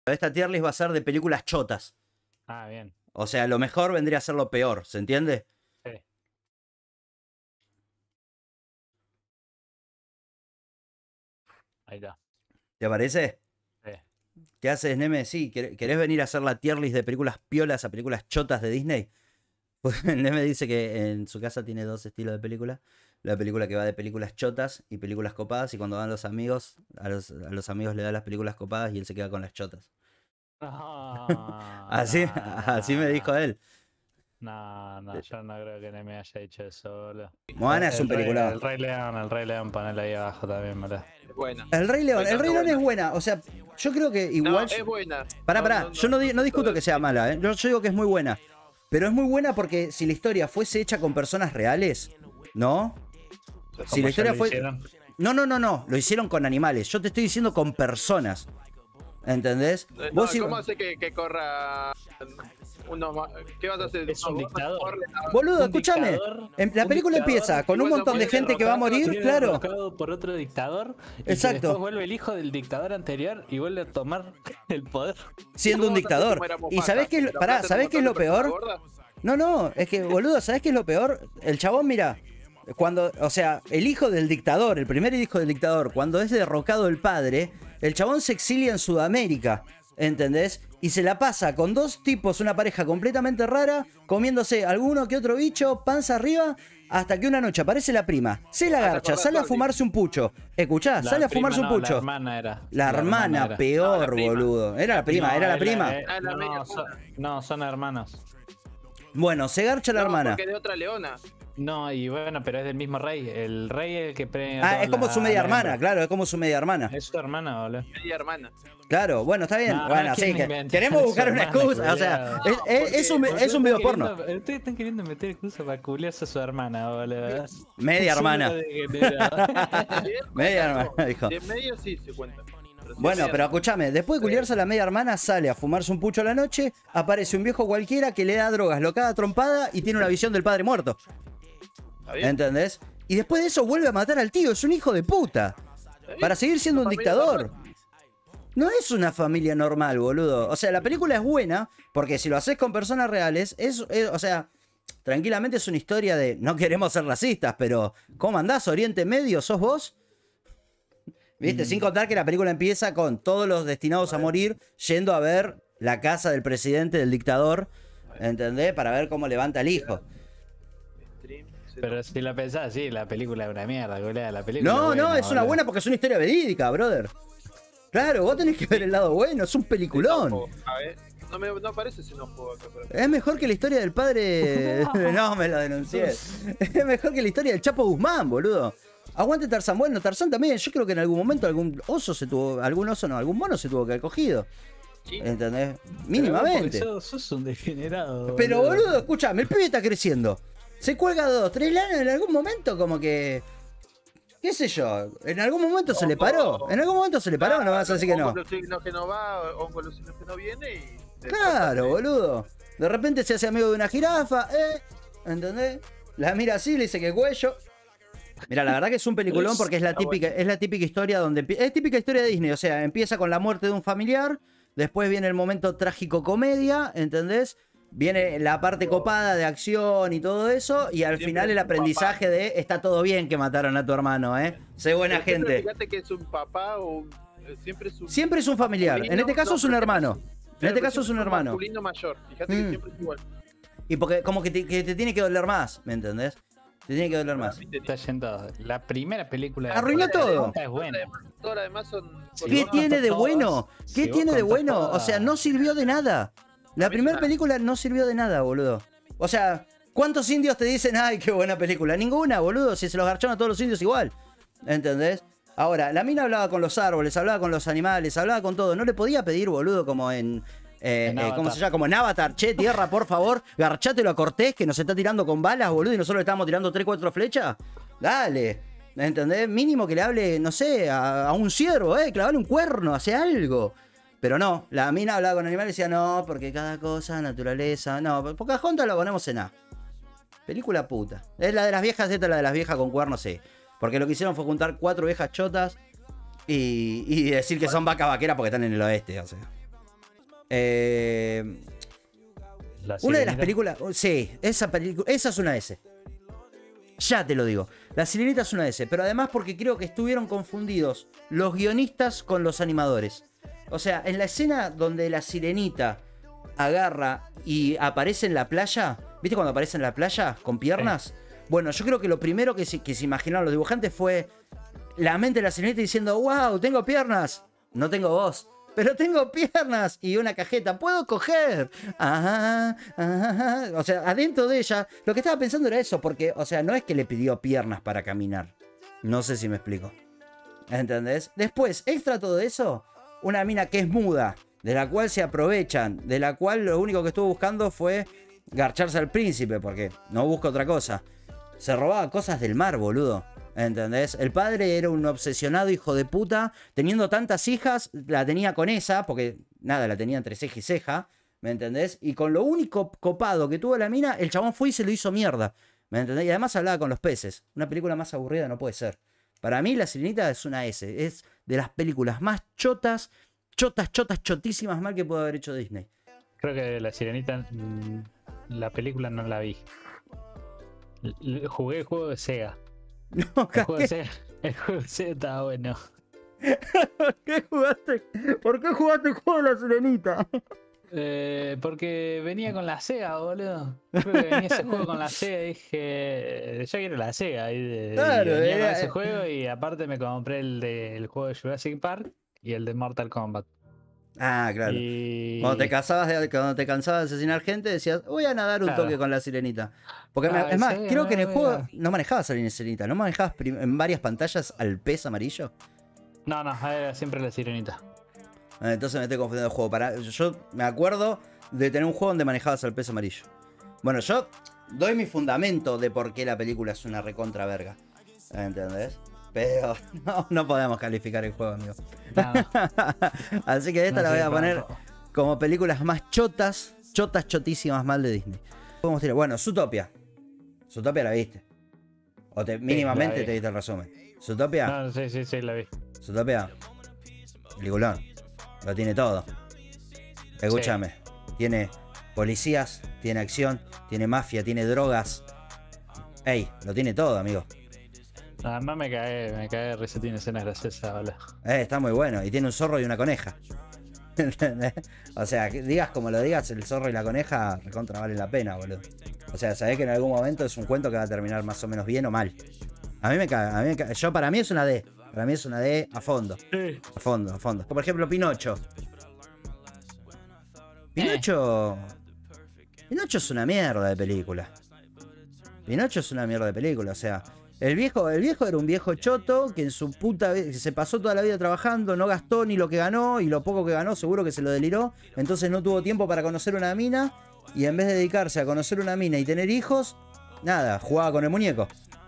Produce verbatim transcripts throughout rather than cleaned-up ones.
Esta tier list va a ser de películas chotas. Ah, bien. O sea, lo mejor vendría a ser lo peor, ¿se entiende? Sí. Ahí está. ¿Te parece? Sí. ¿Qué haces, Neme? Sí, ¿querés venir a hacer la tier list de películas piolas a películas chotas de Disney? Pues Neme dice que en su casa tiene dos estilos de película. La película que va de películas chotas y películas copadas. Y cuando van los amigos, a los, a los amigos le da las películas copadas y él se queda con las chotas. No, así, no, así me dijo él. No, no, yo no creo que me haya dicho eso, boludo. Moana es un peliculón. El Rey León, el Rey León, ponelo ahí abajo también, boludo. Buena. El Rey León, Buena, el Rey León buena. es buena. O sea, yo creo que igual. No, es buena. Pará, No, pará. no, no, yo no, di- no discuto no, que sea mala, ¿eh? Yo, yo digo que es muy buena. Pero es muy buena porque si la historia fuese hecha con personas reales, ¿no? Si la historia fue. No, no, no, no. Lo hicieron con animales. Yo te estoy diciendo con personas. ¿Entendés? No, Vos ¿cómo i- hace que, que corra uno más? ¿Qué vas a hacer? Es un ¿Vos vas a dictador. correr a- Boludo, Un escúchame. dictador- En- La un película dictador empieza con un igual montón de puede gente que va a derrocado, morir, viene claro. derrocado por otro dictador. Y Exacto. que después vuelve el hijo del dictador anterior y vuelve a tomar el poder. Siendo un ¿Cómo vas a hacer dictador. como era ¿Y Mufasa? sabés qué es, ¿La pará, plata ¿sabés te qué es lo montó en peor? persona gorda? No, no, es que, boludo, ¿sabés qué es lo peor? El chabón, mira, cuando, o sea, el hijo del dictador, el primer hijo del dictador, cuando es derrocado el padre, el chabón se exilia en Sudamérica, ¿entendés? Y se la pasa con dos tipos, una pareja completamente rara, comiéndose alguno que otro bicho, panza arriba, hasta que una noche aparece la prima, se la Ah, ¿te garcha, acordás, sale a Jordi? fumarse un pucho. Escuchá, La sale a prima fumarse un no, pucho. La hermana era. La hermana, era. peor, No, la prima. boludo. Era la prima, No, era la es prima. eh, Ah, la media no, son, no, son hermanos. Bueno, se garcha la No, hermana. porque es de otra leona. No, y bueno, pero es del mismo rey. El rey es el que premia. a Ah, todas es como las- su media las hermana, hembras. claro, es como su media hermana. Es su hermana, boludo. Media hermana. Claro, bueno, está bien. No, bueno, no sí, quieren que inventar queremos su buscar una hermana, excusa. O sea, culiao. es, es- es un, es un video porno. Ustedes están queriendo meter excusa para culiarse a su hermana, boludo. Media hermana. Son unos degenerados. Media hermana, dijo. De medio sí se cuenta. Pero sí, Bueno, media pero hermana. escúchame, después de culiarse a la media hermana, sale a fumarse un pucho a la noche, aparece un viejo cualquiera que le da drogas, lo caga a trompada y tiene una visión del padre muerto. ¿Está bien? ¿Entendés? Y después de eso vuelve a matar al tío, es un hijo de puta. ¿Está bien? Para seguir siendo un Una familia dictador. normal. No es una familia normal, boludo. O sea, la película es buena porque si lo haces con personas reales, es, es- o sea, tranquilamente es una historia de, no queremos ser racistas, pero ¿cómo andás? Oriente Medio, ¿sos vos? ¿Viste? Mm. Sin contar que la película empieza con todos los destinados a morir yendo a ver la casa del presidente, del dictador, ¿entendés? Para ver cómo levanta al hijo. Stream, cero. Pero si la pensás, sí, la película es una mierda, boludo. La película No, no, buena, es una boludo. buena porque es una historia verídica, brother. Claro, vos tenés que ver el lado bueno, es un peliculón. A ver, no, me, no aparece xenófobo acá. Pero... Es mejor que la historia del padre. No, me lo denuncié. Es mejor que la historia del Chapo Guzmán, boludo. Aguante Tarzán. Bueno, Tarzán también. Yo creo que en algún momento algún oso se tuvo. Algún oso no, algún mono se tuvo que haber cogido. Sí. ¿Entendés? Pero Mínimamente. vos, porque Sos, sos un degenerado. Pero boludo, escúchame, el pibe está creciendo. Se cuelga dos, tres lanas en algún momento, como que. ¿Qué sé yo? En algún momento se le paró. En algún momento se le paró, no vas a decir que no. Oncolusino que no va, oncolusino que no viene y... Claro, boludo. De repente se hace amigo de una jirafa, ¿eh? ¿Entendés? La mira así, le dice que cuello. Mira, la verdad que es un peliculón porque es la típica, es la típica historia donde empie- es típica historia de Disney, o sea, empieza con la muerte de un familiar, después viene el momento trágico comedia, ¿entendés? Viene la parte copada de acción y todo eso, y al Siempre final el es un aprendizaje de está todo bien que mataron a tu hermano, ¿eh? Sé buena Pero siempre gente. Fíjate que es un papá o un- eh, siempre es un... Siempre es un familiar. En este caso es un hermano. En este caso es un hermano. masculino mayor. Fíjate Mm. que siempre es igual. Y porque como que te, que te tiene que doler más, ¿me entendés? Te tiene que doler más. Está yendo. La primera película. de Arruinó Todas las todo. demás Es buena. Todas las demás son... Sí, ¿Qué vos tiene de contás bueno? todas, ¿Qué si vos tiene de contás bueno? O todas- sea, no sirvió de nada. La A mí primera nada. película no sirvió de nada, boludo. O sea, ¿cuántos indios te dicen, ay, qué buena película? Ninguna, boludo, si se los garcharon a todos los indios igual. ¿Entendés? Ahora, la mina hablaba con los árboles, hablaba con los animales, hablaba con todo. No le podía pedir, boludo, como en... eh, En eh, ¿Cómo Avatar. se llama? Como en Avatar. Che, tierra, por favor, garchátelo a Cortés, que nos está tirando con balas, boludo, y nosotros le estamos tirando tres, cuatro flechas. Dale. ¿Entendés? Mínimo que le hable, no sé, a, a un ciervo, eh, clavarle un cuerno, hace algo. Pero no, la mina hablaba con animales y decía, no, porque cada cosa, naturaleza, no, Pocahontas lo ponemos en A. Película puta. Es la de las viejas, esta es la de las viejas con cuernos, sí. Porque lo que hicieron fue juntar cuatro viejas chotas y, y decir que son vaca vaquera porque están en el oeste, o sea. Eh, La una de las Sirenita. películas. Sí, esa, pelicu- esa es una S. Ya te lo digo. La Sirenita es una S. Pero además porque creo que estuvieron confundidos los guionistas con los animadores. O sea, en la escena donde la Sirenita agarra y aparece en la playa. ¿Viste cuando aparece en la playa con piernas? Sí. Bueno, yo creo que lo primero que se, que se imaginaron los dibujantes fue la mente de la Sirenita diciendo: ¡Wow! Tengo piernas. No tengo voz, pero tengo piernas y una cajeta. ¡Puedo coger! Ajá, ajá. O sea, adentro de ella, lo que estaba pensando era eso, porque, o sea, no es que le pidió piernas para caminar. No sé si me explico. ¿Entendés? Después, extra todo eso, una mina que es muda, de la cual se aprovechan, de la cual lo único que estuvo buscando fue garcharse al príncipe, porque no busca otra cosa. Se robaba cosas del mar, boludo. ¿Entendés? El padre era un obsesionado hijo de puta. Teniendo tantas hijas, la tenía con esa, porque nada, la tenía entre ceja y ceja. ¿Me entendés? Y con lo único copado que tuvo la mina, el chabón fue y se lo hizo mierda. ¿Me entendés? Y además hablaba con los peces. Una película más aburrida no puede ser. Para mí, La Sirenita es una S. Es de las películas más chotas, chotas, chotas, chotísimas mal que pudo haber hecho Disney. Creo que La Sirenita, mmm, la película no la vi. L jugué el juego de Sega. No, el, juego de Sega el juego de Sega estaba bueno. ¿Por qué jugaste? ¿Por qué jugaste el juego de La Sirenita? Eh, porque venía con la Sega, boludo. Creo que venía ese juego con la Sega y dije, yo quiero la Sega. Y, claro, y venía era... con ese juego y aparte me compré el, de, el juego de Jurassic Park y el de Mortal Kombat. Ah, claro. Y... Cuando te cansabas de, cuando te cansabas de asesinar gente, decías, voy a nadar un claro. toque con La Sirenita. Porque ah, es más, sí, creo que en el juego a... no manejabas a La Sirenita, ¿no manejabas en varias pantallas al pez amarillo? No, no, era siempre La Sirenita. Entonces me estoy confundiendo el juego. Para, yo me acuerdo de tener un juego donde manejabas al pez amarillo. Bueno, yo doy mi fundamento de por qué la película es una recontra verga. ¿Entendés? Pero no, no podemos calificar el juego, amigo. No. Así que esta no la voy a poner tampoco. Como películas más chotas, chotas, chotísimas mal de Disney. Podemos tirar. Bueno, Zootopia. Zootopia la viste. O te, mínimamente sí, te viste el resumen. Zootopia. No, sí, sí, sí, la vi. Zootopia. Peliculón. Lo tiene todo. Escúchame. Sí. Tiene policías, tiene acción, tiene mafia, tiene drogas. Ey, lo tiene todo, amigo. Además me cae, me cae risa, tiene escenas graciosas, ¿vale? Eh, está muy bueno. Y tiene un zorro y una coneja. ¿Entendés? O sea, que digas como lo digas, el zorro y la coneja recontra valen la pena, boludo. O sea, sabés que en algún momento es un cuento que va a terminar más o menos bien o mal. A mí me cae, a mí me cae. Yo, para mí es una D. Para mí es una D a fondo. Sí. A fondo, a fondo. Por ejemplo, Pinocho. Pinocho. Pinocho es una mierda de película. Pinocho es una mierda de película, o sea. El viejo, el viejo era un viejo choto que en su puta que se pasó toda la vida trabajando, no gastó ni lo que ganó y lo poco que ganó seguro que se lo deliró. Entonces no tuvo tiempo para conocer una mina y en vez de dedicarse a conocer una mina y tener hijos, nada, jugaba con el muñeco.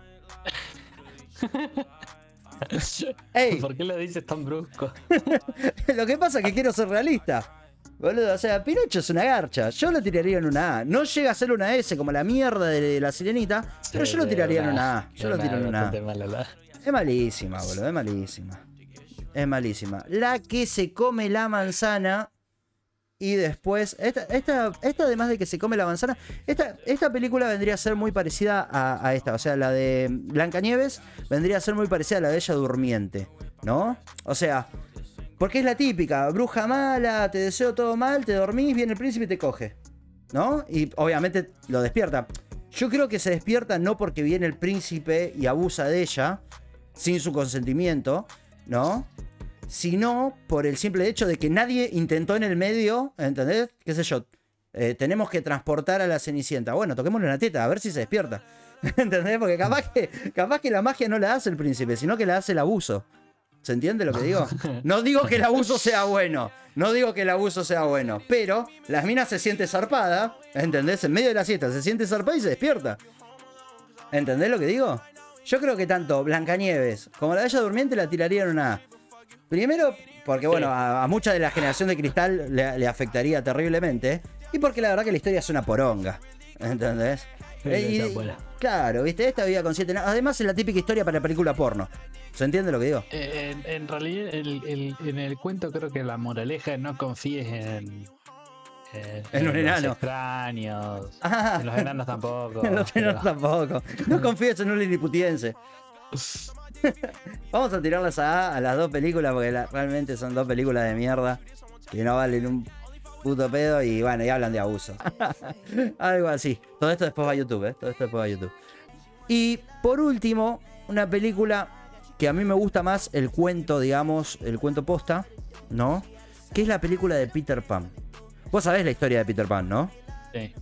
Ey. ¿Por qué lo dices tan brusco? Lo que pasa es que quiero ser realista. Boludo, o sea, Pinocho es una garcha. Yo lo tiraría en una A. No llega a ser una S como la mierda de La Sirenita, pero yo lo tiraría en una A. Yo lo tiro en una A. Es malísima, boludo, es malísima. Es malísima. La que se come la manzana y después... Esta, esta, esta además de que se come la manzana, esta, esta película vendría a ser muy parecida a, a esta. O sea, la de Blancanieves vendría a ser muy parecida a la de Bella Durmiente, ¿no? O sea... Porque es la típica, bruja mala, te deseo todo mal, te dormís, viene el príncipe y te coge, ¿no? Y obviamente lo despierta. Yo creo que se despierta no porque viene el príncipe y abusa de ella, sin su consentimiento, ¿no? Sino por el simple hecho de que nadie intentó en el medio, ¿entendés? ¿Qué sé yo? Eh, tenemos que transportar a la Cenicienta. Bueno, toquémosle una teta, a ver si se despierta. ¿Entendés? Porque capaz que, capaz que la magia no la hace el príncipe, sino que la hace el abuso. ¿Se entiende lo que digo? No digo que el abuso sea bueno. No digo que el abuso sea bueno. Pero las minas se siente zarpada. ¿Entendés? En medio de la siesta se siente zarpada y se despierta. ¿Entendés lo que digo? Yo creo que tanto Blancanieves como la Bella Durmiente la tirarían una A. Primero, porque bueno, a, a mucha de la generación de cristal le, le afectaría terriblemente. Y porque la verdad que la historia es una poronga. ¿Entendés? Sí, eh, y, claro, viste, esta vida con siete... Además es la típica historia para película porno. ¿Se entiende lo que digo? Eh, en, en realidad, el, el, en el cuento creo que la moraleja es no confíes en, eh, En un los enano. extraños. Ah. En los enanos tampoco. Los pero- enanos tampoco. No confíes en un liliputiense. Vamos a tirarlas a, a las dos películas porque la- realmente son dos películas de mierda que no valen un puto pedo y bueno, y hablan de abuso. Algo así. Todo esto después va a YouTube, ¿eh? Todo esto después va a YouTube. Y por último, una película que a mí me gusta más el cuento, digamos, el cuento posta, ¿no? Que es la película de Peter Pan. Vos sabés la historia de Peter Pan, ¿no? Sí.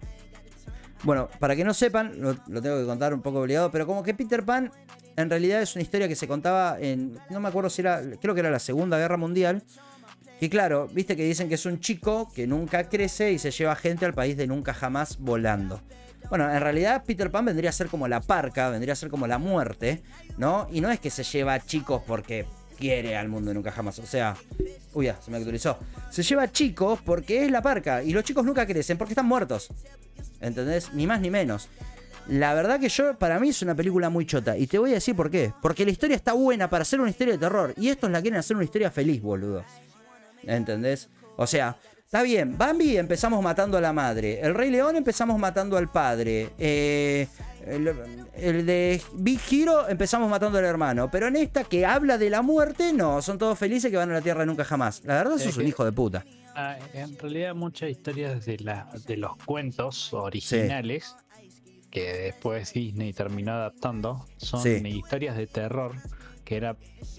Bueno, para que no sepan, lo, lo tengo que contar un poco obligado, pero como que Peter Pan en realidad es una historia que se contaba en, no me acuerdo si era, creo que era la Segunda Guerra Mundial, que claro, viste que dicen que es un chico que nunca crece y se lleva gente al país de nunca jamás volando. Bueno, en realidad Peter Pan vendría a ser como la parca, vendría a ser como la muerte, ¿no? Y no es que se lleva chicos porque quiere al mundo de nunca jamás, o sea... Uy, ya, se me actualizó. Se lleva chicos porque es la parca y los chicos nunca crecen porque están muertos. ¿Entendés? Ni más ni menos. La verdad que yo, para mí es una película muy chota. Y te voy a decir por qué. Porque la historia está buena para hacer una historia de terror. Y estos la quieren hacer una historia feliz, boludo. ¿Entendés? O sea, está bien. Bambi empezamos matando a la madre. El Rey León empezamos matando al padre. Eh, el, el de Big Hero empezamos matando al hermano. Pero en esta que habla de la muerte, no. Son todos felices que van a la tierra nunca jamás. La verdad, Es sos un que- hijo de puta. Ah, en realidad muchas historias de, la, de los cuentos originales que después Disney terminó adaptando son Sí. historias de terror que era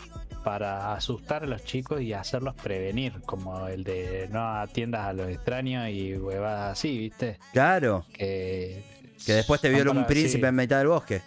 para asustar a los chicos y hacerlos prevenir, como el de no atiendas a los extraños y huevadas así, ¿viste? Claro. Que, Que después te son viola un para- príncipe sí, en mitad del bosque.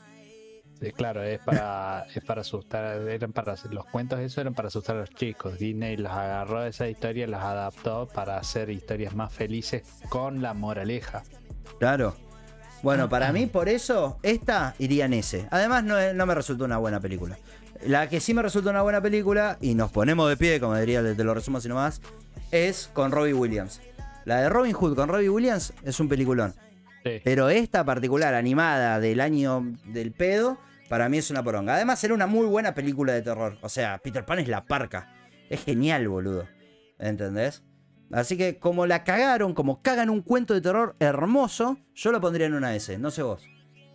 sí, claro, es para, es para asustar, eran para los cuentos, eso eran para asustar a los chicos. Disney los agarró de esa historia, las adaptó para hacer historias más felices con la moraleja. Claro. Bueno, para mí, por eso, esta iría en ese. Además, no, es- no me resultó una buena película. La que sí me resultó una buena película, y nos ponemos de pie, como diría, te lo resumo así nomás, es con Robbie Williams. La de Robin Hood con Robbie Williams es un peliculón. Sí. Pero esta particular, animada del año del pedo, para mí es una poronga. Además, era una muy buena película de terror. O sea, Peter Pan es la parca. Es genial, boludo. ¿Entendés? Así que como la cagaron, como cagan un cuento de terror hermoso, yo lo pondría en una S. No sé vos.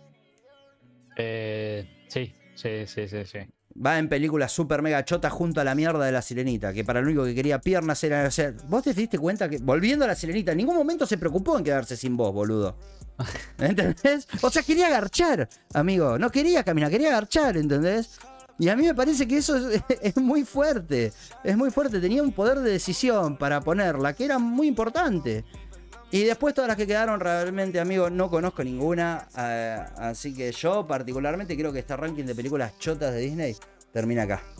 Eh, sí, sí, sí, sí, sí. Va en película super mega chota junto a la mierda de la Sirenita, que para lo único que quería piernas era... O sea, vos te diste cuenta que, volviendo a la Sirenita, en ningún momento se preocupó en quedarse sin voz, boludo. ¿Entendés? O sea, quería garchar, amigo. No quería caminar, quería garchar, ¿entendés? Y a mí me parece que eso es, es muy fuerte. Es muy fuerte. Tenía un poder de decisión para ponerla, que era muy importante. Y después todas las que quedaron realmente, amigo, no conozco ninguna. eh, así que yo particularmente creo que este ranking de películas chotas de Disney termina acá.